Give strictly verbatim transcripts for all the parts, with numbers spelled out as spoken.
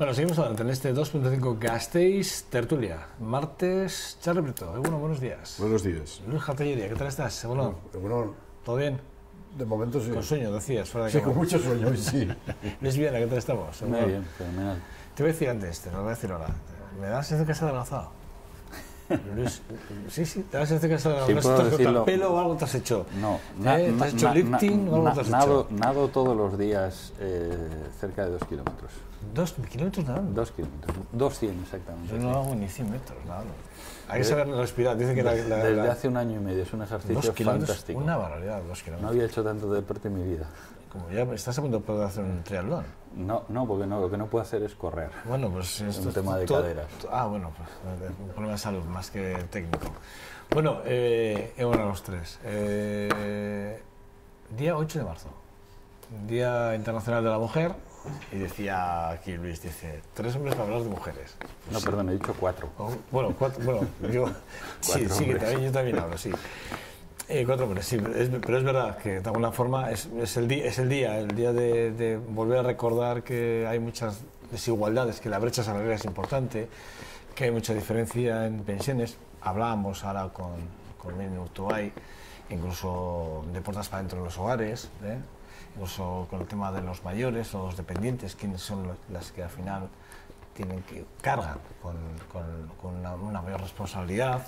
Bueno, seguimos adelante en este dos punto cinco Gasteiz Tertulia. Martes, Charlie Brito. Bueno, buenos días. Buenos días. Luis Jartellería, ¿qué tal estás? Bueno, bueno, ¿todo bien? De momento sí. Con sueño, decías, fuera de Sí, cámara. con mucho sueño, hoy sí. Luis Viana, ¿qué tal estamos? Muy Bueno, bien, fenomenal. te voy a decir antes, te lo voy a decir ahora. ¿Me das sensación que has adelgazado? Luis, sí, sí, te das sensación que has adelgazado. Sí, puedo ¿Te has cortado decirlo. pelo o algo te has hecho? No, na, ¿Eh? ¿Te na, has hecho na, lifting na, o algo na, te has nado, hecho? nado todos los días eh, cerca de dos kilómetros. ¿Dos kilómetros nadando? Dos kilómetros, dos cien exactamente. Yo no hago ni cien metros nadando. Hay que saber respirar. Dicen que la, la, Desde la, hace un año y medio, es un ejercicio dos kilómetros, fantástico. una barbaridad, dos No kilómetros. había hecho tanto deporte en mi vida. Como ya estás a punto de poder hacer un triatlón. No, no, porque no, lo que no puedo hacer es correr. Bueno, pues Es esto un tema de todo- caderas. Ah, bueno, pues un problema de salud más que técnico. Bueno, eh, eh, bueno, los tres. Eh, día ocho de marzo, Día Internacional de la Mujer, y decía aquí Luis, dice, tres hombres para hablar de mujeres. No, Sí. perdón, he dicho cuatro. Oh, Bueno, cuatro, bueno, yo, sí, Cuatro sí, que hombres. también, yo también hablo, sí. Eh, cuatro hombres, sí, es- pero es verdad que de alguna forma es, es, el, día, es el día, el día de, de volver a recordar que hay muchas desigualdades, que la brecha salarial es importante, que hay mucha diferencia en pensiones. Hablábamos ahora con, con Mene Urtubay, incluso de puertas para dentro de los hogares, ¿eh? Incluso con el tema de los mayores o los dependientes, quienes son los- las que al final tienen que cargan con, con, con una, una mayor responsabilidad.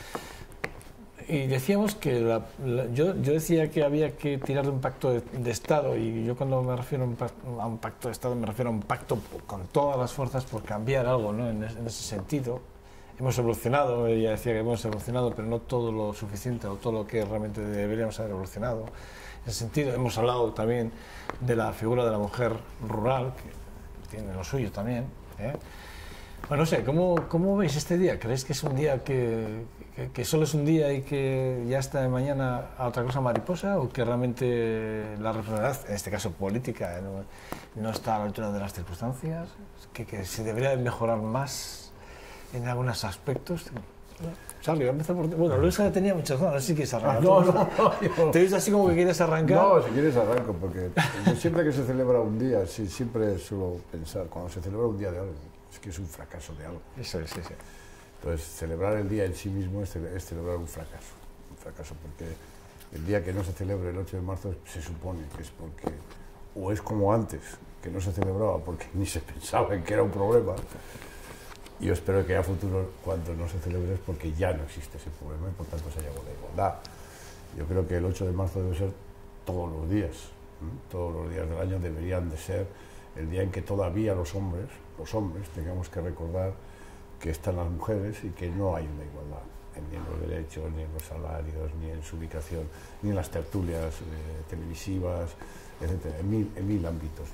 Y decíamos que la, la- yo, yo decía que había que tirar de un pacto de, de Estado, y yo cuando me refiero a un, pac- a un pacto de Estado me refiero a un pacto con todas las fuerzas por cambiar algo, ¿no? en, es- en ese sentido. Hemos evolucionado, ella decía que hemos evolucionado, pero no todo lo suficiente o todo lo que realmente deberíamos haber evolucionado. En ese sentido, hemos hablado también de la figura de la mujer rural, que tiene lo suyo también, ¿eh? Bueno, no sé, ¿cómo, ¿cómo veis este día? ¿Creéis que es un día que, que, que solo es un día y que ya está de mañana a otra cosa mariposa? ¿O que realmente la responsabilidad, en este caso política, no, no está a la altura de las circunstancias? ¿Que, que se debería mejorar más en algunos aspectos? Charlie, voy a empezar por ti. Bueno, Luis ya tenía muchas ganas, no sé si quieres arrancar. No, no, no, yo- ¿Te ves así como que quieres arrancar? No, si quieres arranco, porque yo siempre que se celebra un día, sí, siempre suelo pensar, cuando se celebra un día de algo, es que es un fracaso de algo. Eso es, sí, sí. Entonces, celebrar el día en sí mismo es, cele- es celebrar un fracaso. Un fracaso porque el día que no se celebre el ocho de marzo se supone que es porque, o es como antes, que no se celebraba porque ni se pensaba en que era un problema. Y yo espero que a futuro, cuando no se celebre, es porque ya no existe ese problema y por tanto se haya la igualdad. Yo creo que el ocho de marzo debe ser todos los días. ¿eh? Todos los días del año deberían de ser el día en que todavía los hombres, los hombres, tengamos que recordar que están las mujeres y que no hay una igualdad ni en los derechos, ni en los salarios, ni en su ubicación, ni en las tertulias eh, televisivas, etcétera, en mil, en mil ámbitos.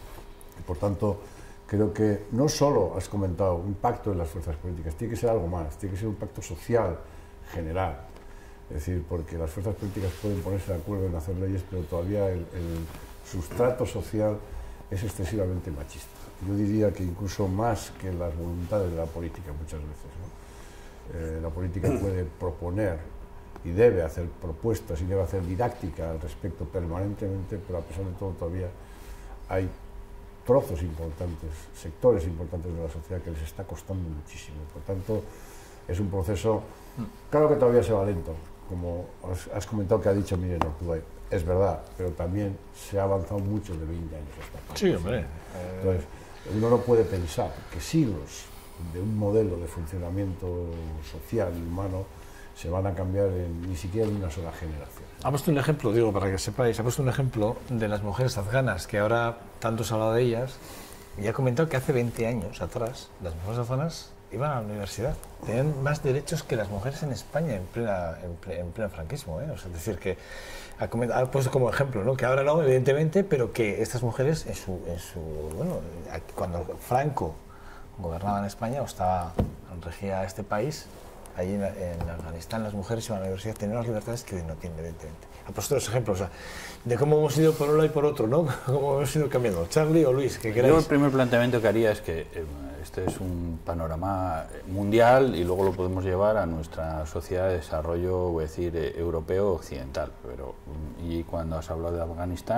Y por tanto, creo que no solo has comentado un pacto de las fuerzas políticas, tiene que ser algo más, tiene que ser un pacto social general. Es decir, porque las fuerzas políticas pueden ponerse de acuerdo en hacer leyes, pero todavía el, el sustrato social es excesivamente machista. Yo diría que incluso más que las voluntades de la política muchas veces, ¿no? Eh, la política puede proponer y debe hacer propuestas y debe hacer didáctica al respecto permanentemente, pero a pesar de todo todavía hay trozos importantes, sectores importantes de la sociedad que les está costando muchísimo. Por tanto, es un proceso, claro que todavía se va lento, como has, has comentado que ha dicho Mene Urtubay, es verdad, pero también se ha avanzado mucho de veinte años hasta acá. Sí, hombre. Entonces, uno no puede pensar que siglos de un modelo de funcionamiento social y humano se van a cambiar en, ni siquiera en una sola generación. Ha puesto un ejemplo, digo, para que sepáis, ha puesto un ejemplo de las mujeres afganas, que ahora tanto se ha hablado de ellas, y ha comentado que hace veinte años atrás las mujeres afganas iban a la universidad. Tenían más derechos que las mujeres en España en plena, en ple, en pleno franquismo, ¿eh? O sea, es decir, que ha, comentado, ha puesto como ejemplo, ¿no? Que ahora no, evidentemente, pero que estas mujeres, en su, en su bueno, cuando Franco gobernaba en España o estaba, regía este país, allí en, en Afganistán las mujeres iban a la universidad, tenían las libertades que no tienen, evidentemente. Ha puesto los ejemplos, o sea, de cómo hemos ido por un lado y por otro, ¿no? Cómo hemos ido cambiando. Charlie o Luis, ¿qué queráis? Yo el primer planteamiento que haría es que eh, este es un panorama mundial y luego lo podemos llevar a nuestra sociedad de desarrollo, voy a decir, eh, europeo occidental. Pero, y cuando has hablado de Afganistán,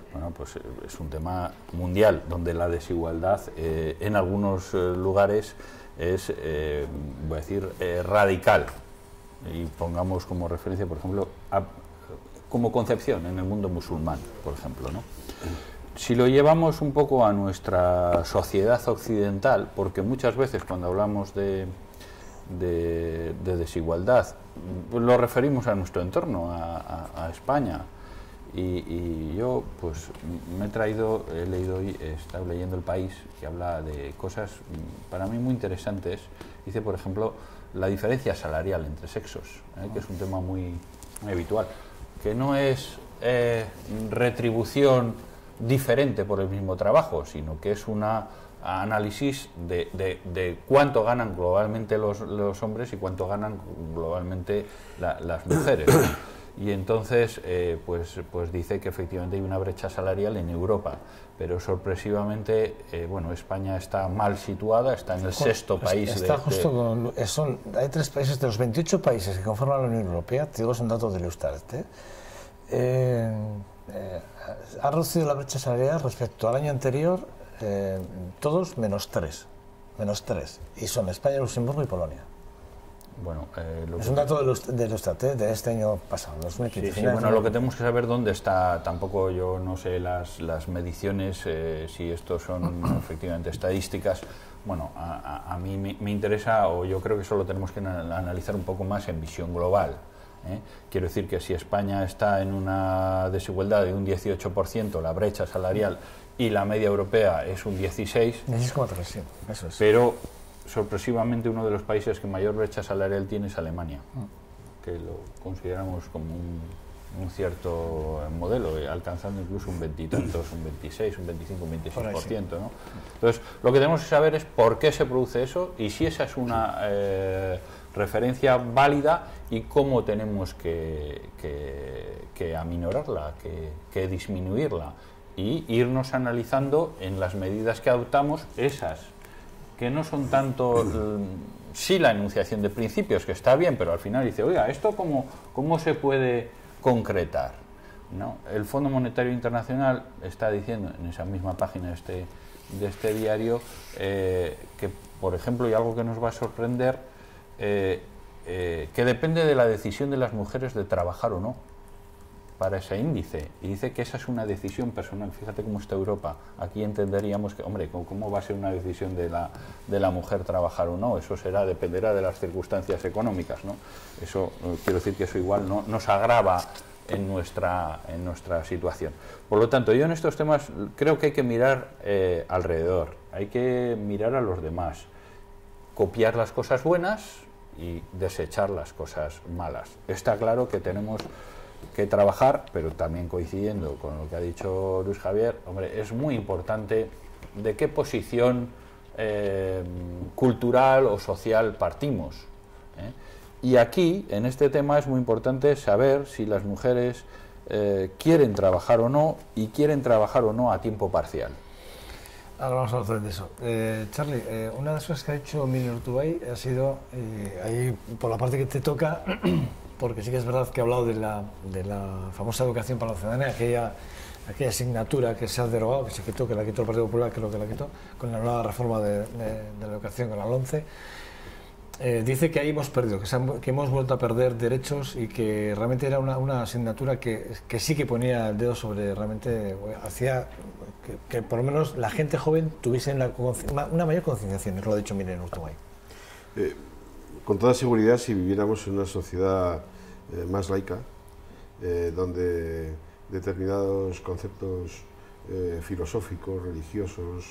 Bueno, pues es un tema mundial, donde la desigualdad eh, en algunos eh, lugares es, eh, voy a decir, eh, radical. Y pongamos como referencia, por ejemplo, a, como concepción en el mundo musulmán, por ejemplo, ¿no? Si lo llevamos un poco a nuestra sociedad occidental, porque muchas veces cuando hablamos de, de, de desigualdad, pues lo referimos a nuestro entorno, a, a, a España. Y, y yo, pues, me he traído, he leído hoy, he estado leyendo El País, que habla de cosas para mí muy interesantes. Dice, por ejemplo, la diferencia salarial entre sexos, ¿eh? que es un tema muy, muy habitual, que no es eh, retribución diferente por el mismo trabajo, sino que es un análisis de, de, de cuánto ganan globalmente los, los hombres y cuánto ganan globalmente la, las mujeres. Y entonces, eh, pues, pues dice que efectivamente hay una brecha salarial en Europa, pero sorpresivamente, eh, bueno, España está mal situada, está en el sexto país. Está de, justo de... con, son, hay tres países de los veintiocho países que conforman la Unión Europea, te digo, son datos de Eustat, ¿eh? Eh, eh, ha reducido la brecha salarial respecto al año anterior, eh, todos menos tres, menos tres, y son España, Luxemburgo y Polonia. Bueno, eh, lo es que... un dato de Eustat, ¿eh? De este año pasado, dos mil quince. Sí, sí, bueno, lo que tenemos que saber dónde está, tampoco yo no sé las, las mediciones, eh, si estos son efectivamente estadísticas. Bueno, a, a, a mí me, me interesa, o yo creo que eso lo tenemos que analizar un poco más en visión global. ¿eh? Quiero decir que si España está en una desigualdad de un dieciocho por ciento, la brecha salarial, y la media europea es un dieciséis por ciento, dieciséis coma tres, sí, eso es. Pero sorpresivamente uno de los países que mayor brecha salarial tiene es Alemania, que lo consideramos como un, un cierto modelo, alcanzando incluso un veintitantos, un veintiséis, un veinticinco, un veintiséis por ciento, ¿no? Entonces, lo que tenemos que saber es por qué se produce eso y si esa es una eh, referencia válida y cómo tenemos que, que, que aminorarla, que, que disminuirla y irnos analizando en las medidas que adoptamos esas que no son tanto, sí, la enunciación de principios, que está bien, pero al final dice, oiga, ¿esto cómo, cómo se puede concretar? ¿No? El Fondo Monetario Internacional está diciendo en esa misma página de este, de este diario eh, que, por ejemplo, y algo que nos va a sorprender, eh, eh, que depende de la decisión de las mujeres de trabajar o no para ese índice, y dice que esa es una decisión personal. Fíjate cómo está Europa. Aquí entenderíamos que, hombre, ¿cómo va a ser una decisión de la, de la mujer trabajar o no? Eso será, dependerá de las circunstancias económicas, ¿no? Eso, quiero decir que eso igual no, nos agrava en nuestra, en nuestra situación. Por lo tanto, yo en estos temas creo que hay que mirar eh, alrededor, hay que mirar a los demás, copiar las cosas buenas y desechar las cosas malas. Está claro que tenemos que trabajar, pero también coincidiendo con lo que ha dicho Luis Javier, hombre, es muy importante de qué posición eh, cultural o social partimos, ¿eh? Y aquí, en este tema, es muy importante saber si las mujeres eh, quieren trabajar o no, y quieren trabajar o no a tiempo parcial. Ahora vamos a hablar de eso. Eh, Charlie, eh, una de las cosas que ha hecho Miriam Urtubey ha sido, eh, ahí por la parte que te toca, porque sí que es verdad que ha hablado de la, de la famosa educación para la ciudadanía, aquella, aquella asignatura que se ha derogado, que se quitó, que la quitó el Partido Popular, creo que la quitó, con la nueva reforma de, de, de la educación, con la LOMCE. Eh, dice que ahí hemos perdido, que, se han, que hemos vuelto a perder derechos y que realmente era una, una asignatura que, que sí que ponía el dedo sobre, realmente hacía que, que por lo menos la gente joven tuviese una, una mayor concienciación, eso lo ha dicho Miriam Urtubey. Eh, con toda seguridad, si viviéramos en una sociedad eh, más laica, eh, donde determinados conceptos eh, filosóficos, religiosos,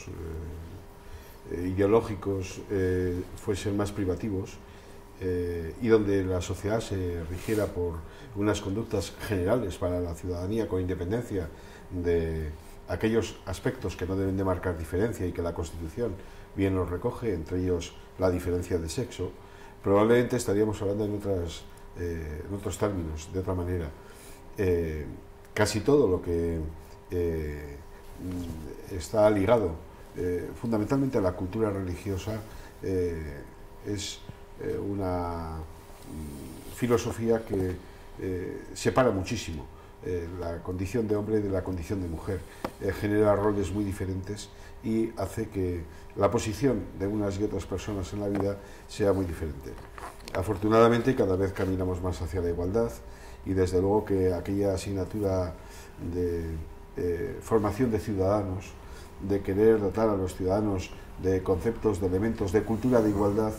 eh, eh, ideológicos eh, fuesen más privativos, eh, y donde la sociedad se rigiera por unas conductas generales para la ciudadanía con independencia de aquellos aspectos que no deben de marcar diferencia y que la Constitución bien los recoge, entre ellos la diferencia de sexo, probablemente estaríamos hablando en, otras, eh, en otros términos, de otra manera. Eh, casi todo lo que eh, está ligado eh, fundamentalmente a la cultura religiosa eh, es eh, una filosofía que eh, separa muchísimo eh, la condición de hombre y de la condición de mujer. Eh, genera roles muy diferentes y hace que la posición de unas y otras personas en la vida sea muy diferente. Afortunadamente cada vez caminamos más hacia la igualdad y desde luego que aquella asignatura de eh, formación de ciudadanos, de querer dotar a los ciudadanos de conceptos, de elementos, de cultura de igualdad,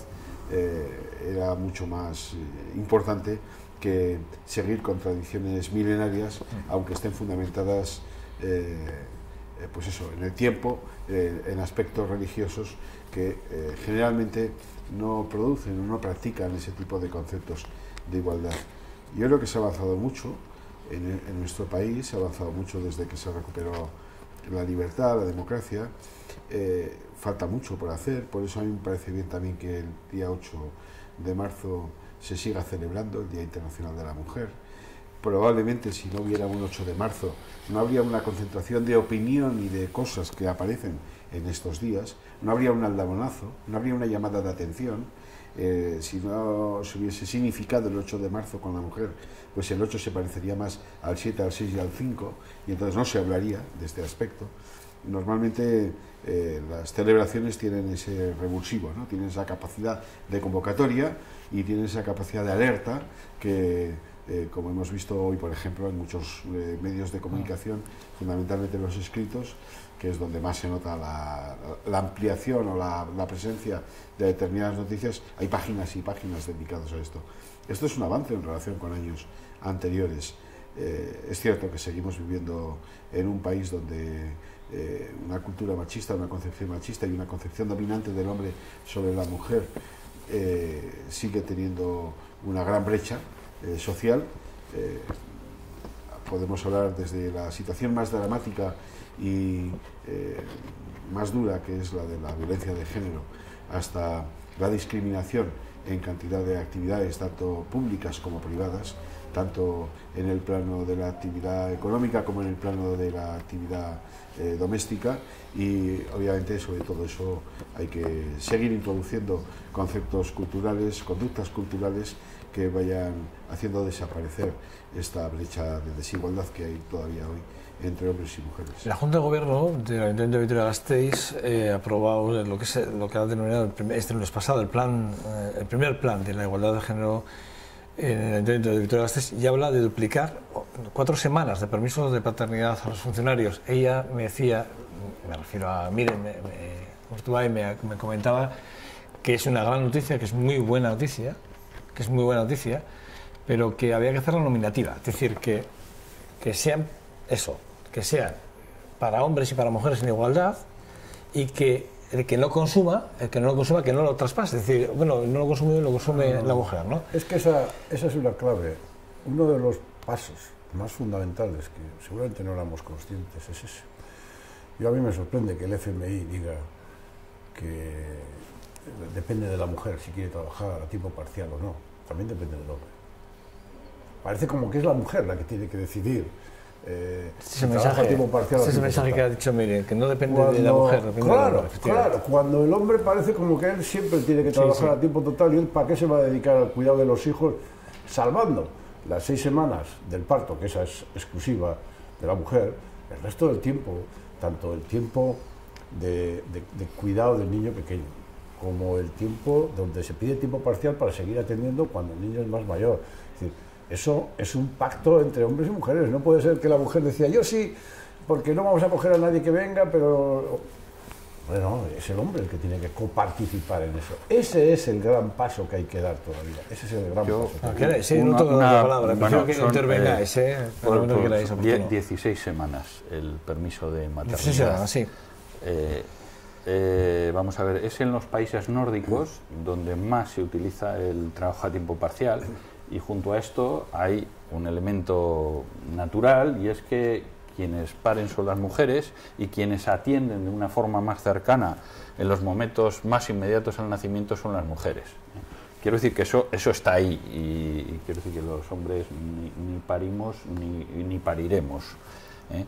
eh, era mucho más eh, importante que seguir con tradiciones milenarias, aunque estén fundamentadas eh, eh, pues eso, en el tiempo, eh, en aspectos religiosos que eh, generalmente no producen o no practican ese tipo de conceptos de igualdad. Yo creo que se ha avanzado mucho en, en nuestro país, se ha avanzado mucho desde que se recuperó la libertad, la democracia. Eh, falta mucho por hacer, por eso a mí me parece bien también que el día ocho de marzo se siga celebrando el Día Internacional de la Mujer. Probablemente si no hubiera un ocho de marzo no habría una concentración de opinión y de cosas que aparecen en estos días, no habría un aldabonazo, no habría una llamada de atención. Eh, si no se hubiese significado el ocho de marzo con la mujer, pues el ocho se parecería más al siete, al seis y al cinco, y entonces no se hablaría de este aspecto. Normalmente eh, las celebraciones tienen ese revulsivo, ¿no? Tienen esa capacidad de convocatoria y tienen esa capacidad de alerta que, eh, como hemos visto hoy, por ejemplo, en muchos eh, medios de comunicación, fundamentalmente los escritos, que es donde más se nota la, la ampliación o la, la presencia de determinadas noticias, hay páginas y páginas dedicadas a esto. Esto es un avance en relación con años anteriores. Eh, es cierto que seguimos viviendo en un país donde eh, una cultura machista, una concepción machista y una concepción dominante del hombre sobre la mujer eh, sigue teniendo una gran brecha eh, social. Eh, podemos hablar desde la situación más dramática y eh, más dura, que es la de la violencia de género, hasta la discriminación en cantidad de actividades, tanto públicas como privadas, tanto en el plano de la actividad económica como en el plano de la actividad eh, doméstica, y obviamente sobre todo eso hay que seguir introduciendo conceptos culturales, conductas culturales que vayan haciendo desaparecer esta brecha de desigualdad que hay todavía hoy entre hombres y mujeres. La Junta de Gobierno del Ayuntamiento de Vitoria-Gasteiz eh, ha aprobado lo que, es, lo que ha denominado el primer, este lunes pasado el, plan, eh, el primer plan de la igualdad de género en el Ayuntamiento de Vitoria-Gasteiz, y habla de duplicar cuatro semanas de permisos de paternidad a los funcionarios. Ella me decía, me refiero a Miren, me, me, me, me comentaba que es una gran noticia, que es muy buena noticia, que es muy buena noticia, pero que había que hacerla nominativa, es decir, que, que sean eso, que sean para hombres y para mujeres en igualdad, y que el que no consuma, el que no lo consuma, que no lo traspase, es decir, bueno, no lo consume, lo consume no, no, la mujer, ¿no? Es que esa, esa es una clave. Uno de los pasos más fundamentales, que seguramente no éramos conscientes, es ese. Yo a mí me sorprende que el F M I diga que depende de la mujer si quiere trabajar a tiempo parcial o no, también depende del hombre. Parece como que es la mujer la que tiene que decidir. Eh, ese mensaje, a tiempo parcial, ese mensaje que ha dicho Miren, que no depende cuando, de la mujer, depende claro, del hombre, claro, cuando el hombre parece como que él siempre tiene que trabajar sí, sí. a tiempo total, y él para qué se va a dedicar al cuidado de los hijos, salvando las seis semanas del parto, que esa es exclusiva de la mujer, el resto del tiempo, tanto el tiempo de, de, de cuidado del niño pequeño, como el tiempo donde se pide tiempo parcial para seguir atendiendo cuando el niño es más mayor. Es decir, eso es un pacto entre hombres y mujeres. No puede ser que la mujer decía, yo sí, porque no vamos a coger a nadie que venga, pero... Bueno, es el hombre el que tiene que coparticipar en eso. Ese es el gran paso que hay que dar todavía. Ese es el gran yo, paso. Ah, ¿qué sí, no tengo la palabra, bueno, que intervengáis, eh, por, por, por dieciséis semanas el permiso de maternidad. dieciséis semanas, sí. Eh, eh, vamos a ver, es en los países nórdicos donde más se utiliza el trabajo a tiempo parcial, y junto a esto hay un elemento natural, y es que quienes paren son las mujeres, y quienes atienden de una forma más cercana en los momentos más inmediatos al nacimiento son las mujeres. Quiero decir que eso, eso está ahí, y, y quiero decir que los hombres ni, ni parimos ni, ni pariremos. ¿eh?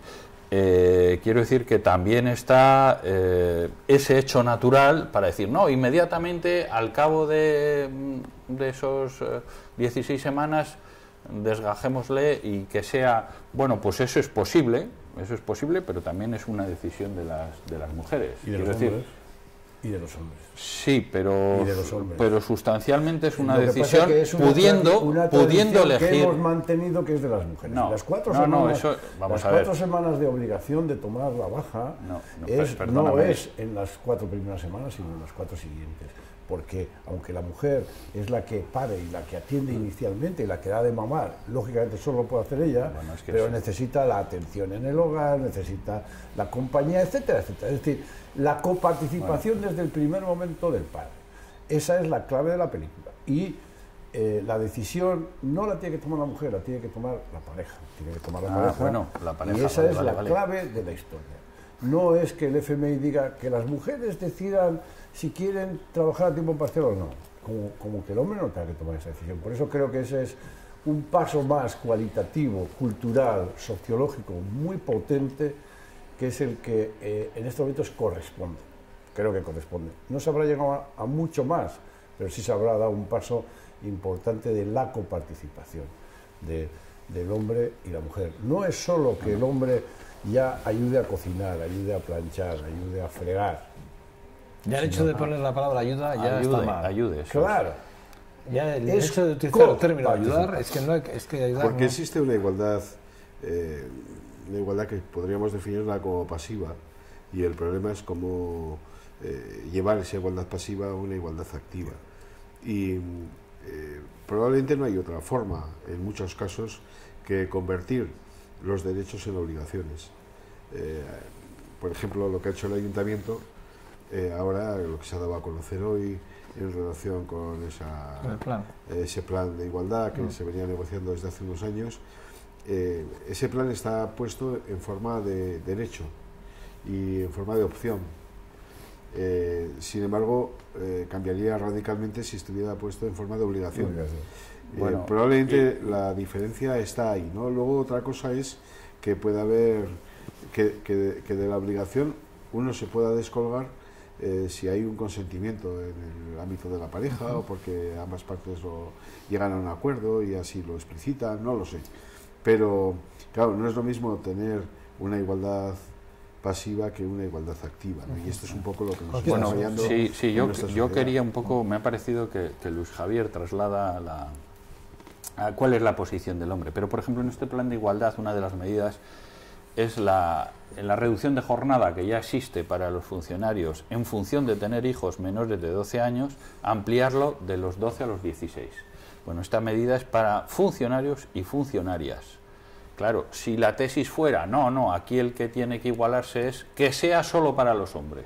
Eh, quiero decir que también está eh, ese hecho natural para decir, no, inmediatamente al cabo de, de esos eh, dieciséis semanas desgajémosle y que sea, bueno, pues eso es posible, eso es posible, pero también es una decisión de las, de las mujeres. Y de Quiero los decir, hombres. Y de los hombres. sí, pero, Y de los hombres. pero sustancialmente es una Lo que pasa decisión es que es una pudiendo, tra- una pudiendo tradición elegir. que hemos mantenido, que es de las mujeres. No, las cuatro, no, no, semanas, eso- vamos las a ver. cuatro semanas de obligación de tomar la baja No, no, es, per- no perdóname. es en las cuatro primeras semanas, sino en las cuatro siguientes. Porque aunque la mujer es la que pare y la que atiende inicialmente y la que da de mamar, lógicamente solo lo puede hacer ella, Bueno, es que pero sí. necesita la atención en el hogar, necesita la compañía, etcétera, etcétera. Es decir, la coparticipación desde el primer momento del padre. Esa es la clave de la película. Y eh, la decisión no la tiene que tomar la mujer, la tiene que tomar la pareja. Tiene que tomar la Ah, pareja. bueno, la pareja, y esa vale, es vale, la vale. clave de la historia. No es que el F M I diga que las mujeres decidan si quieren trabajar a tiempo parcial o no. Como, como que el hombre no tenga que tomar esa decisión. Por eso creo que ese es un paso más cualitativo, cultural, sociológico, muy potente, que es el que eh, en estos momentos corresponde. Creo que corresponde. No se habrá llegado a, a mucho más, pero sí se habrá dado un paso importante de la coparticipación de, del hombre y la mujer. No es solo que el hombre ya ayude a cocinar, ayude a planchar, ayude a fregar. Ya el hecho de poner la palabra ayuda ya ayude, está mal. ayude, eso Claro. Ya el Es hecho de utilizar el término coparticipación. ayudar es que no hay, es que ayudar Porque no- existe una igualdad, eh, una igualdad que podríamos definirla como pasiva, y el problema es cómo eh, llevar esa igualdad pasiva a una igualdad activa. Y eh, probablemente no hay otra forma, en muchos casos, que convertir los derechos en obligaciones. Eh, por ejemplo, lo que ha hecho el Ayuntamiento, eh, ahora lo que se ha dado a conocer hoy en relación con esa, el plan. ese plan de igualdad que Mm. se venía negociando desde hace unos años, eh, ese plan está puesto en forma de derecho y en forma de opción. Eh, sin embargo, eh, cambiaría radicalmente si estuviera puesto en forma de obligación. Obligación. Eh, Bueno, probablemente la diferencia está ahí, ¿no? Luego otra cosa es que pueda haber, que, que, que de la obligación uno se pueda descolgar eh, si hay un consentimiento en el ámbito de la pareja, uh-huh, o porque ambas partes lo, llegan a un acuerdo y así lo explicitan, no lo sé. Pero, claro, no es lo mismo tener una igualdad pasiva que una igualdad activa, ¿no? Y esto es un poco lo que nos está Bueno, fallando sí, sí, en yo, nuestra yo sociedad. quería un poco, me ha parecido que, que Luis Javier traslada a la, a cuál es la posición del hombre. Pero, por ejemplo, en este plan de igualdad, una de las medidas es la, en la reducción de jornada que ya existe para los funcionarios en función de tener hijos menores de doce años, ampliarlo de los doce a los dieciséis. Bueno, esta medida es para funcionarios y funcionarias. Claro, si la tesis fuera, no, no, aquí el que tiene que igualarse es que sea solo para los hombres.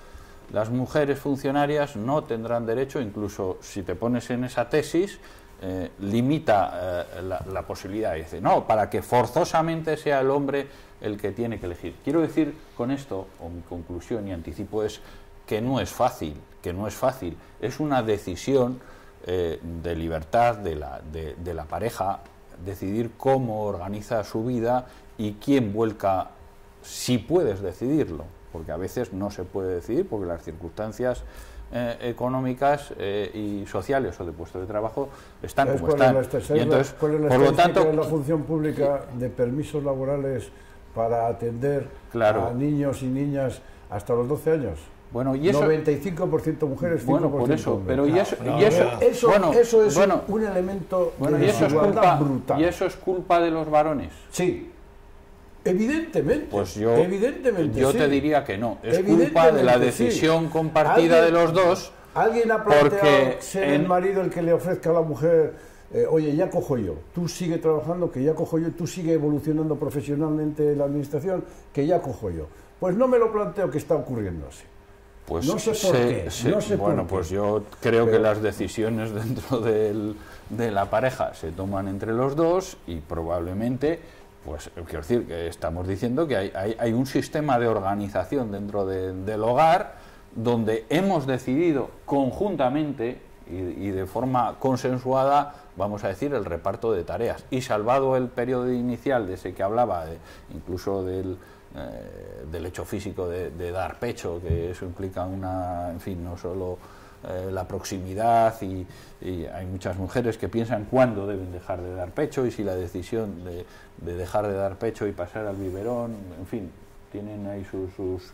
Las mujeres funcionarias no tendrán derecho, incluso si te pones en esa tesis, eh, limita eh, la, la posibilidad. Dice, no, para que forzosamente sea el hombre el que tiene que elegir. Quiero decir con esto, o mi conclusión y anticipo es que no es fácil, que no es fácil. Es una decisión eh, de libertad de la, de, de la pareja, decidir cómo organiza su vida y quién vuelca, si puedes decidirlo, porque a veces no se puede decidir porque las circunstancias eh, económicas eh, y sociales o de puesto de trabajo están ¿Sabes como cuál están. es la, ¿sabes Y entonces, cuál es la por lo estadística tanto, de la función pública de permisos laborales para atender Claro. a niños y niñas hasta los doce años? bueno, y eso, noventa y cinco por ciento mujeres, cinco bueno, por por ciento eso, hombres. pero y eso, No, y eso, no, Eso, bueno, eso es bueno, un, un elemento bueno, de y eso es desigualdad culpa, brutal. y eso es culpa de los varones. Sí, evidentemente. Pues yo, evidentemente yo sí. te diría que no. Es Evidentemente culpa de la sí. decisión compartida Alguien- de los dos. Alguien ha planteado Porque ser en- el marido el que le ofrezca a la mujer, eh, oye, ya cojo yo, tú sigue trabajando, que ya cojo yo, tú sigue evolucionando profesionalmente en la administración, que ya cojo yo. Pues no me lo planteo que está ocurriendo así. Pues No sé por qué, no sé por bueno, qué. pues yo creo Pero- que las decisiones dentro del, de la pareja se toman entre los dos y probablemente, pues quiero decir que estamos diciendo que hay, hay, hay un sistema de organización dentro de- del hogar donde hemos decidido conjuntamente y, y de forma consensuada, vamos a decir, el reparto de tareas. Y salvado el periodo inicial de ese que hablaba, de, incluso del, eh, del hecho físico de, de dar pecho, que eso implica una, en fin, no solo eh, la proximidad y, y hay muchas mujeres que piensan cuándo deben dejar de dar pecho y si la decisión de, de dejar de dar pecho y pasar al biberón, en fin, tienen ahí sus, sus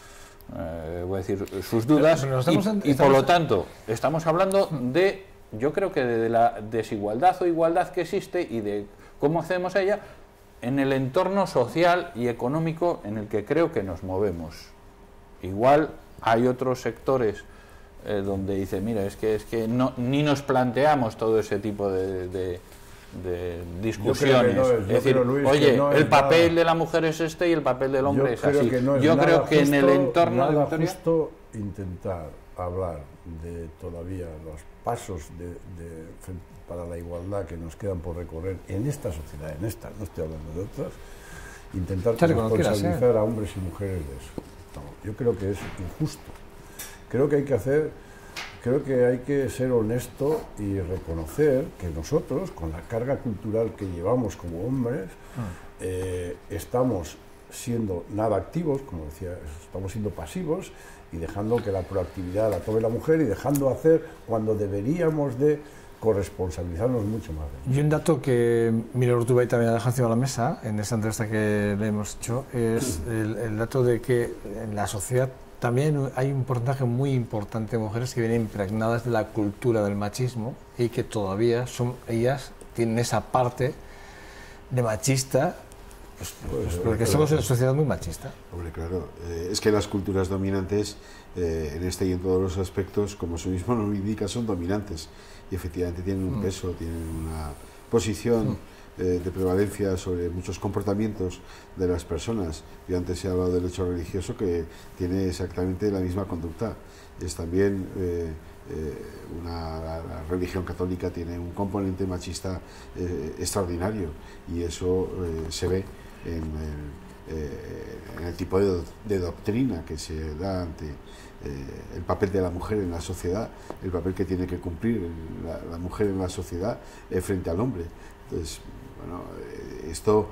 eh, voy a decir, sus dudas pero, pero estamos, y, y por lo tanto estamos hablando de, yo creo que de la desigualdad o igualdad que existe y de cómo accedemos a ella en el entorno social y económico en el que creo que nos movemos. Igual hay otros sectores eh, donde dice, mira, es que es que no, ni nos planteamos todo ese tipo de, de, de discusiones. No es, es decir, creo, Luis, oye, no el papel nada. de la mujer es este y el papel del hombre yo es así. Que no es yo creo que justo, en el entorno nada de justo intentar hablar de todavía los pasos de, de, para la igualdad que nos quedan por recorrer en esta sociedad, en esta, no estoy hablando de otras, intentar responsabilizar a hombres y mujeres de eso. No, yo creo que es injusto. Creo que hay que hacer, creo que hay que ser honesto y reconocer que nosotros, con la carga cultural que llevamos como hombres, mm. eh, estamos siendo nada activos, como decía, estamos siendo pasivos y dejando que la proactividad la tome la mujer y dejando hacer cuando deberíamos de corresponsabilizarnos mucho más. Y un dato que Mira Urtubey también ha dejado encima de la mesa en esta entrevista que le hemos hecho es el, el dato de que en la sociedad también hay un porcentaje muy importante de mujeres que vienen impregnadas de la cultura del machismo y que todavía son ellas tienen esa parte de machista, pues, pues, pues porque somos una sociedad muy machista. Hombre, claro, eh, es que las culturas dominantes eh, en este y en todos los aspectos, como su mismo nombre indica, son dominantes y efectivamente tienen un peso, tienen una posición eh, de prevalencia sobre muchos comportamientos de las personas. Yo antes he hablado del hecho religioso que tiene exactamente la misma conducta. Es también eh, eh, una la, la religión católica tiene un componente machista eh, extraordinario y eso eh, se ve en el, eh, en el tipo de, de doctrina que se da ante eh, el papel de la mujer en la sociedad, el papel que tiene que cumplir la, la mujer en la sociedad eh, frente al hombre. Entonces, bueno, eh, esto,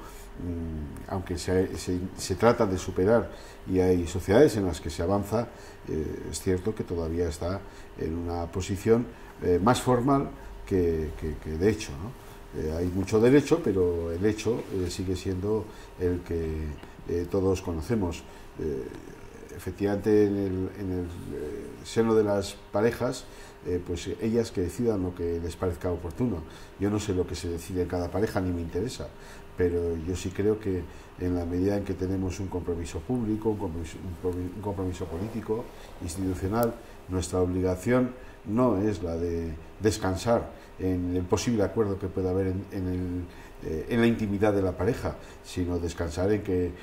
mmm, aunque se, se, se trata de superar y hay sociedades en las que se avanza, eh, es cierto que todavía está en una posición eh, más formal que, que, que de hecho, ¿no? Eh, hay mucho derecho, pero el hecho eh, sigue siendo el que eh, todos conocemos. Eh, efectivamente, en el, en el eh, seno de las parejas, eh, pues ellas que decidan lo que les parezca oportuno. Yo no sé lo que se decide en cada pareja, ni me interesa, pero yo sí creo que en la medida en que tenemos un compromiso público, un compromiso, un compromiso político, institucional, nuestra obligación no es la de descansar en el posible acuerdo que pueda haber en, en, el, eh, en la intimidad de la pareja, sino descansar en que eh,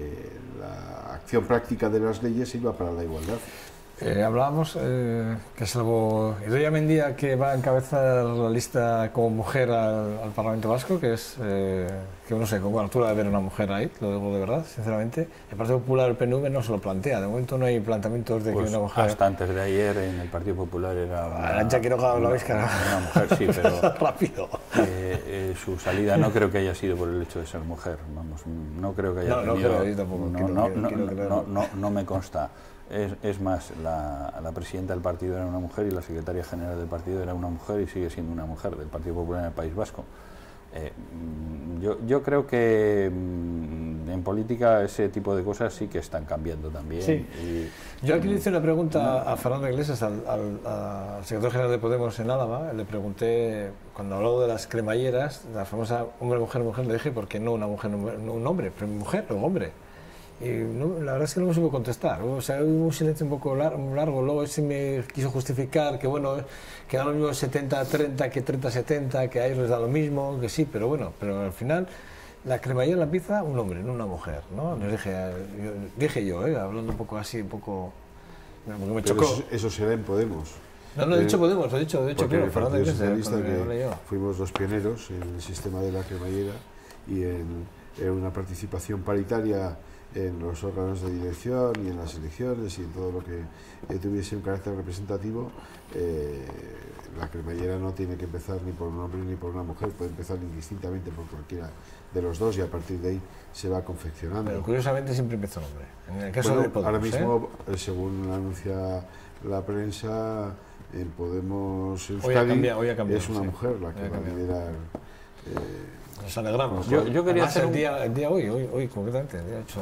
la acción práctica de las leyes sirva para la igualdad. Eh, hablábamos eh, que salvo Idoia Mendia, que va a encabezar la lista como mujer al, al Parlamento Vasco, que es, eh, que no sé, con buena altura de ver una mujer ahí, lo digo de verdad, sinceramente. El Partido Popular, el P N V, no se lo plantea, de momento no hay planteamientos de pues que una mujer... Hasta antes de ayer en el Partido Popular era una... Arancha Quiroga, lo habéis cargado. Una mujer, sí, pero... Rápido. Eh, eh, su salida no creo que haya sido por el hecho de ser mujer, vamos, no creo que haya no, tenido... No, creo, yo tampoco, no, quiero, no, quiero, no, quiero no, no, no me consta. Es, es más, la, la presidenta del partido era una mujer y la secretaria general del partido era una mujer y sigue siendo una mujer del Partido Popular en el País Vasco. Eh, yo, yo creo que en política ese tipo de cosas sí que están cambiando también. Sí. Y, yo aquí le hice una pregunta a Fernando Iglesias, al, al, al secretario general de Podemos en Álava. Le pregunté, cuando habló de las cremalleras, la famosa hombre, mujer, mujer, le dije, ¿por qué no una mujer, no un hombre? Pero mujer o hombre. Y no, la verdad es que no me supo contestar, o sea, hubo un silencio un poco largo, largo. Luego ese me quiso justificar que bueno, que da lo mismo setenta treinta que treinta setenta, que a ellos les da lo mismo, que sí, pero bueno, pero al final la cremallera la empieza un hombre, no una mujer, ¿no? Les dije, yo, dije yo, ¿eh? Hablando un poco así, un poco... Porque me chocó. Eso, eso será en Podemos. No, no, he dicho Podemos, lo he dicho, de hecho, porque creo, el Partido Fernando Socialista, que que fuimos los pioneros en el sistema de la cremallera y en, en una participación paritaria en los órganos de dirección y en las elecciones y en todo lo que eh, tuviese un carácter representativo. eh, la cremallera no tiene que empezar ni por un hombre ni por una mujer, puede empezar indistintamente por cualquiera de los dos y a partir de ahí se va confeccionando. Pero curiosamente siempre empezó un hombre. En el caso bueno, de Podemos, ahora mismo, ¿eh? según anuncia la prensa, en Podemos Euskadi Hoy ha cambiado, hoy ha cambiado, es una sí. mujer la que Hoy ha va a cambiado. liderar. eh, Nos alegramos. Yo- yo quería Además, hacer el un- día, el día hoy, hoy, hoy concretamente, el día ocho.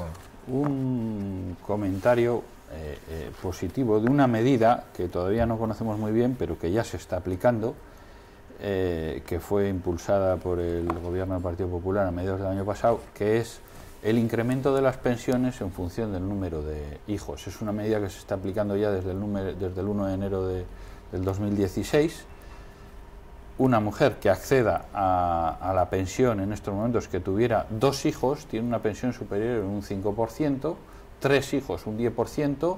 Un comentario eh, eh, positivo de una medida que todavía no conocemos muy bien, pero que ya se está aplicando, eh, que fue impulsada por el gobierno del Partido Popular a mediados del año pasado, que es el incremento de las pensiones en función del número de hijos. Es una medida que se está aplicando ya desde el, número, desde el uno de enero de, del dos mil dieciséis. Una mujer que acceda a, a la pensión en estos momentos, que tuviera dos hijos, tiene una pensión superior en un cinco por ciento, tres hijos un diez por ciento,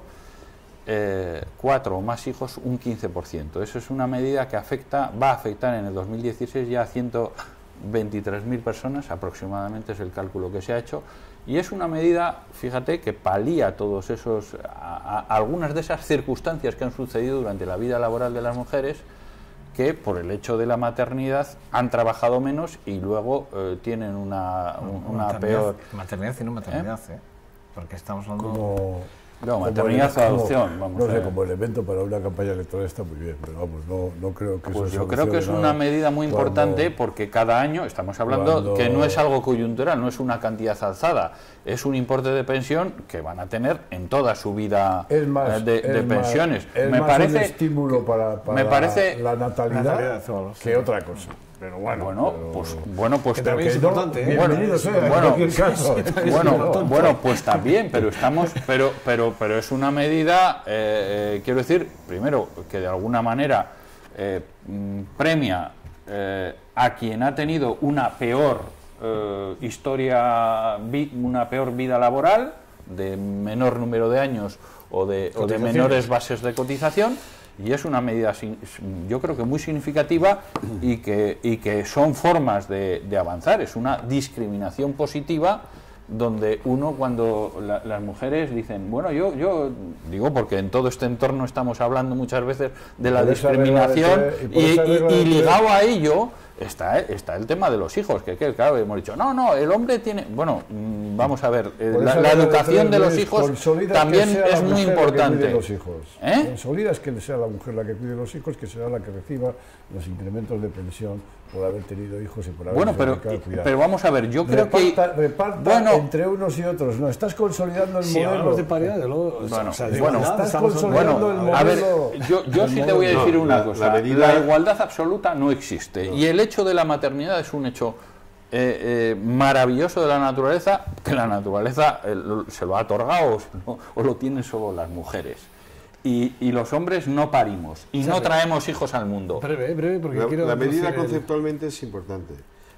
eh, cuatro o más hijos un quince por ciento. Eso es una medida que afecta, va a afectar en el dos mil dieciséis ya a ciento veintitrés mil personas, aproximadamente es el cálculo que se ha hecho, y es una medida, fíjate, que palía todos esos, a, a, algunas de esas circunstancias que han sucedido durante la vida laboral de las mujeres, que por el hecho de la maternidad han trabajado menos y luego eh, tienen una, un- una maternidad, peor... Maternidad y no maternidad, ¿eh? Porque estamos hablando... Como, No, como maternidad ele- o adopción, como- vamos no a sé, ver. como elemento para una campaña electoral está muy bien, pero vamos, no, no creo que Pues eso yo creo que es solucione una nada. medida muy Cuando- importante, porque cada año estamos hablando cuando- que no es algo coyuntural, no es una cantidad alzada, es un importe de pensión que van a tener en toda su vida Es más, eh, de, es de más- pensiones. es me más parece un estímulo para, para me parece- la natalidad, Natalidad, solo, sí. que otra cosa. Pero bueno, bueno, pero- pues bueno, pues Que pero también es no, importante, ¿eh? bienvenido Bueno, sea, en bueno, cualquier caso. Bueno, bueno, pues también, pero estamos, pero, pero, pero es una medida, eh, eh, quiero decir, primero que de alguna manera eh, mm, premia eh, a quien ha tenido una peor eh, historia, vi- una peor vida laboral, de menor número de años o de, o de Cotizaciones. menores bases de cotización. Y es una medida, sin- yo creo que muy significativa y que, y que son formas de, de avanzar. Es una discriminación positiva donde uno, cuando la- las mujeres dicen, bueno, yo, yo digo porque en todo este entorno estamos hablando muchas veces de la por esa regla de discriminación tres- y por y, esa regla y- de y tres- ligado a ello está, está el tema de los hijos, que, que claro, hemos dicho, no, no, el hombre tiene, bueno, mm, vamos a ver, eh, Por la, esa la regla educación de tres, los Luis, hijos consolidas también que sea la es muy mujer la que importante. cuide los hijos. ¿Eh? Consolidas que sea la mujer la que cuide los hijos, que será la que reciba los incrementos de pensión por haber tenido hijos y por haber Bueno, pero, pero vamos a ver, yo creo reparta, que... reparta bueno, entre unos y otros. No, estás consolidando el Si modelo. hablamos de paridad, de luego... Bueno, o sea, de bueno, igualdad, estás estamos consolidando hablando- el a ver, modelo- yo, yo el sí te voy a modelo. decir No, una la- cosa, la medida- la igualdad absoluta no existe, y el hecho de la maternidad es un hecho eh, eh, maravilloso de la naturaleza, que la naturaleza eh, lo- se lo ha otorgado o, se lo, o lo tienen solo las mujeres. Y, y los hombres no parimos, y no traemos hijos al mundo. Breve, breve, porque La, quiero... la medida introducir el- conceptualmente es importante,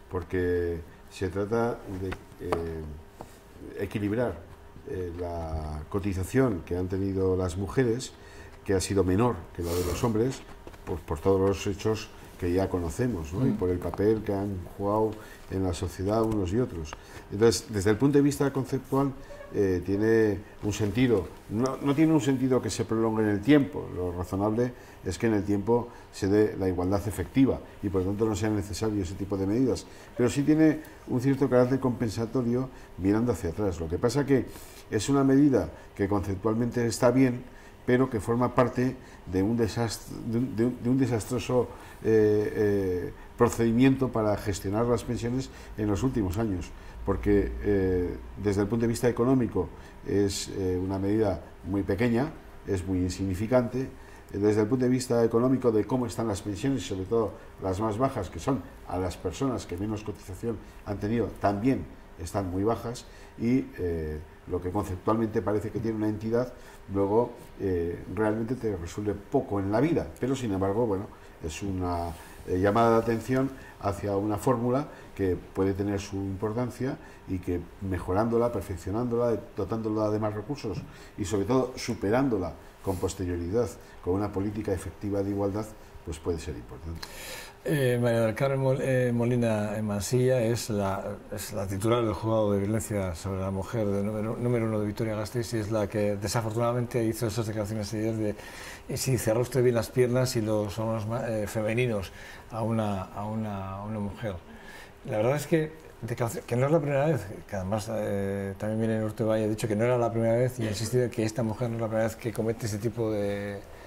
porque se trata de eh, equilibrar eh, la cotización que han tenido las mujeres, que ha sido menor que la de los hombres, pues por todos los hechos que ya conocemos, ¿no? Y por el papel que han jugado en la sociedad unos y otros. Entonces, desde el punto de vista conceptual, eh, tiene un sentido, no, no tiene un sentido que se prolongue en el tiempo, lo razonable es que en el tiempo se dé la igualdad efectiva y por lo tanto no sea necesario ese tipo de medidas, pero sí tiene un cierto carácter compensatorio mirando hacia atrás. Lo que pasa que es una medida que conceptualmente está bien, pero que forma parte de un, desastre, de un, de un- de un desastroso eh, eh, procedimiento para gestionar las pensiones en los últimos años, porque eh, desde el punto de vista económico es eh, una medida muy pequeña, es muy insignificante. Desde el punto de vista económico de cómo están las pensiones, sobre todo las más bajas, que son a las personas que menos cotización han tenido, también están muy bajas, y eh, lo que conceptualmente parece que tiene una entidad, luego eh, realmente te resuelve poco en la vida, pero sin embargo, bueno, es una eh, llamada de atención hacia una fórmula que puede tener su importancia y que mejorándola, perfeccionándola, dotándola de más recursos y sobre todo superándola con posterioridad, con una política efectiva de igualdad, pues puede ser importante. Eh, María del Carmen Mol- eh, Molina en Mansilla es la, es la titular del juzgado de violencia sobre la mujer del número, número uno de Vitoria-Gasteiz, y es la que desafortunadamente hizo esas declaraciones ayer de eh, si cerró usted bien las piernas y los hombros ma- eh, femeninos a una, a, una, a una mujer. La verdad es que, declaración- que no es la primera vez, que además eh, también viene en Urtevalle, ha dicho que no era la primera vez y ha insistido en que esta mujer no es la primera vez que comete ese tipo de,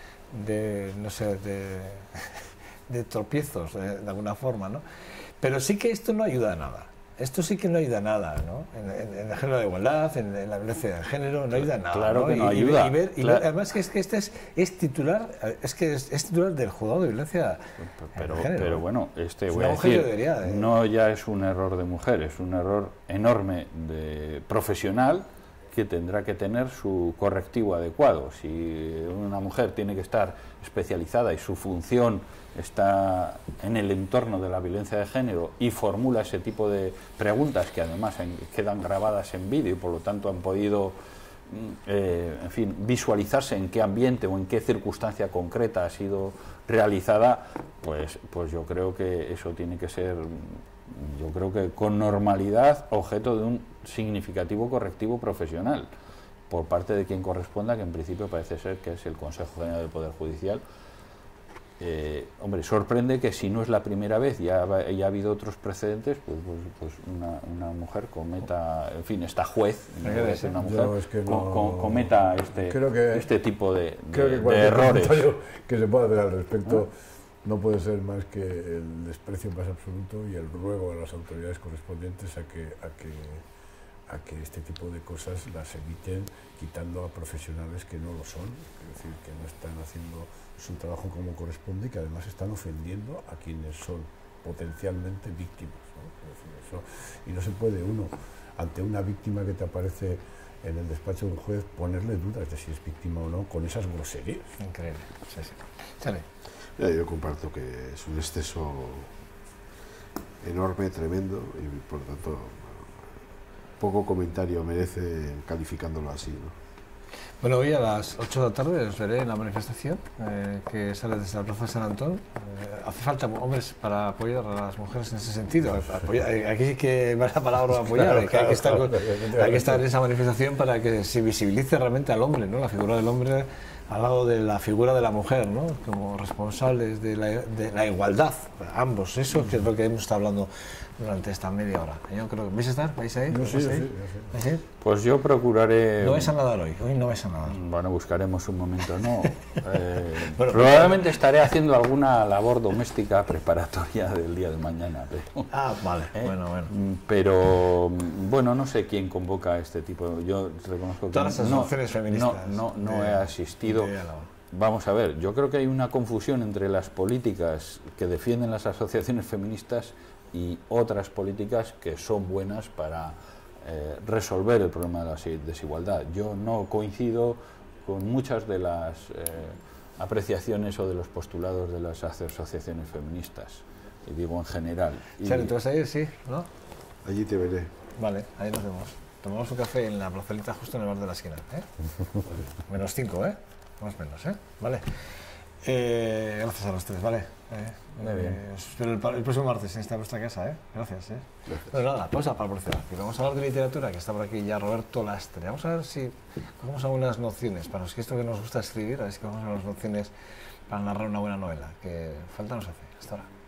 de, no sé, de, de tropiezos, de, de alguna forma, ¿no? Pero sí que esto no ayuda a nada. Esto sí que no ayuda a nada, ¿no? En, en, en el género de igualdad, en, en la violencia de género, no ayuda a nada. Claro, ¿no? que no y, ayuda. Y ver, y claro. ver, además que es que este es, es titular, es que es, es titular del juzgado de violencia pero, de género. pero bueno, este Es voy a una mujer decir, que debería de- no ya es un error de mujer, es un error enorme de profesional que tendrá que tener su correctivo adecuado. Si una mujer tiene que estar especializada y su función está en el entorno de la violencia de género y formula ese tipo de preguntas que además en, quedan grabadas en vídeo y por lo tanto han podido eh, en fin, visualizarse en qué ambiente o en qué circunstancia concreta ha sido realizada, pues, pues yo creo que eso tiene que ser, yo creo que con normalidad, objeto de un significativo correctivo profesional por parte de quien corresponda, que en principio parece ser que es el Consejo General del Poder Judicial. Eh, hombre, sorprende que si no es la primera vez, ya, ya ha habido otros precedentes, pues, pues, pues una, una mujer cometa, en fin, esta juez, no debe ser una mujer, es que no, com, com, cometa este, que, este tipo de, creo de, que cualquier de errores. comentario que se pueda hacer al respecto no puede ser más que el desprecio más absoluto y el ruego a las autoridades correspondientes a que, a que, a que este tipo de cosas las eviten, quitando a profesionales que no lo son, es decir, que no están haciendo su trabajo como corresponde y que además están ofendiendo a quienes son potencialmente víctimas, ¿no? Es decir, eso, y no se puede uno, ante una víctima que te aparece en el despacho de un juez, ponerle dudas de si es víctima o no con esas groserías. Increíble. Sí, sí. Sale. Ya, yo comparto que es un exceso enorme, tremendo, y por lo tanto poco comentario merece calificándolo así, ¿no? Bueno, hoy a las ocho de la tarde os veré en la manifestación eh, que sale desde la Plaza de San Antón. Eh, hace falta hombres para apoyar a las mujeres en ese sentido. Apoyar, aquí sí que va la palabra apoyar, claro, que hay que, estar con, hay que estar en esa manifestación para que se visibilice realmente al hombre, ¿no? La figura del hombre al lado de la figura de la mujer, ¿no? Como responsables de la, de la igualdad, ambos. Eso que es lo que hemos estado hablando durante esta media hora. Yo creo que vais a estar, vais a ir, No, sí, ¿vais sí, a ir? sí, ¿Vais a ir? Pues yo procuraré... No vais a nadar hoy, hoy no vais a nadar. Bueno, buscaremos un momento, no. Eh, Bueno, probablemente estaré haciendo alguna labor doméstica preparatoria del día de mañana. Pero, Ah, vale, ¿eh? bueno, bueno. Pero, bueno, no sé quién convoca este tipo. Yo reconozco que Todas las no, asociaciones feministas no, no, no de- he asistido. de la- Vamos a ver, yo creo que hay una confusión entre las políticas que defienden las asociaciones feministas y otras políticas que son buenas para eh, resolver el problema de la desigualdad. Yo no coincido con muchas de las eh, apreciaciones o de los postulados de las asociaciones feministas, y digo en general. Y, Chale, ¿tú vas a ir? Sí, ¿no? Allí te veré. Vale, ahí nos vemos. Tomamos un café en la placelita justo en el bar de la esquina, ¿eh? Menos cinco, ¿eh? Más o menos, ¿eh? Vale. Eh, gracias a los tres, ¿vale? Eh, Muy bien. eh, os espero el, pa- el próximo martes en esta vuestra casa, ¿eh? Gracias, ¿eh? Bueno, nada, pausa para porcionar. Que vamos a hablar de literatura, que está por aquí ya Roberto Lastre. Vamos a ver si cogemos algunas nociones, para los que esto que nos gusta escribir, a ver si cogemos algunas nociones para narrar una buena novela, que falta nos hace. Hasta ahora.